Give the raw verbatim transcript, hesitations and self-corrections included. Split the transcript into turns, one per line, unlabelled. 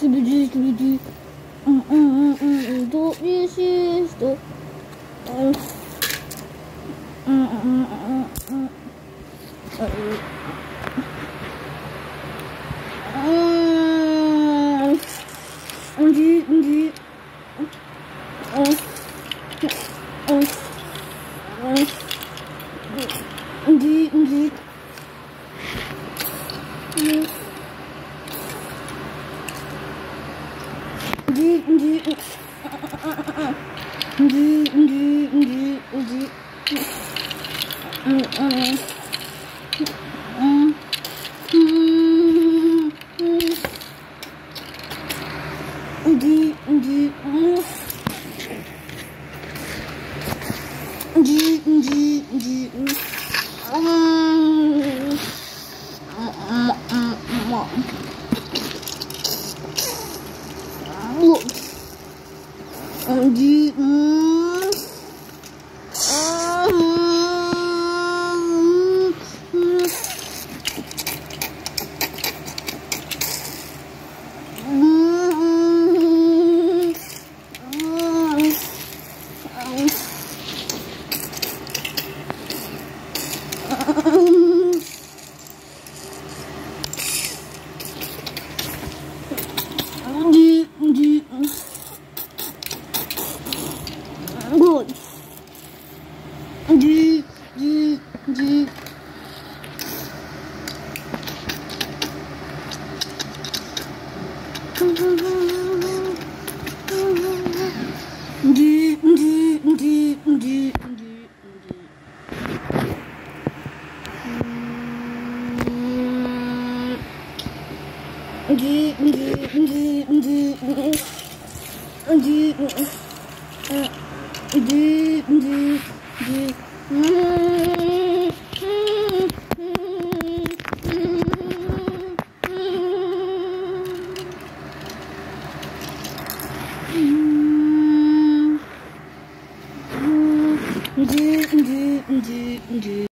Scooby-Doo, Scooby-Doo. Mm, mm, mm, mm. Don't resist. Oh. Mm, mm, mm, mm, mm. Uh, mm, mm, mm. Oh. Oh. Oh. Ndi, ndi. Mm. Ndi, ndi. Ndi, ndi, ndi, ndi. Mm, mm. Mm. Mm. Ndi, ndi. Mm. Ndi, ndi, ndi. Mm. Di mm, good. Di, di, di. Di, di, di, di, di. Di, di, di, di, di. Di, di, di. Mm. Di, di, di, di.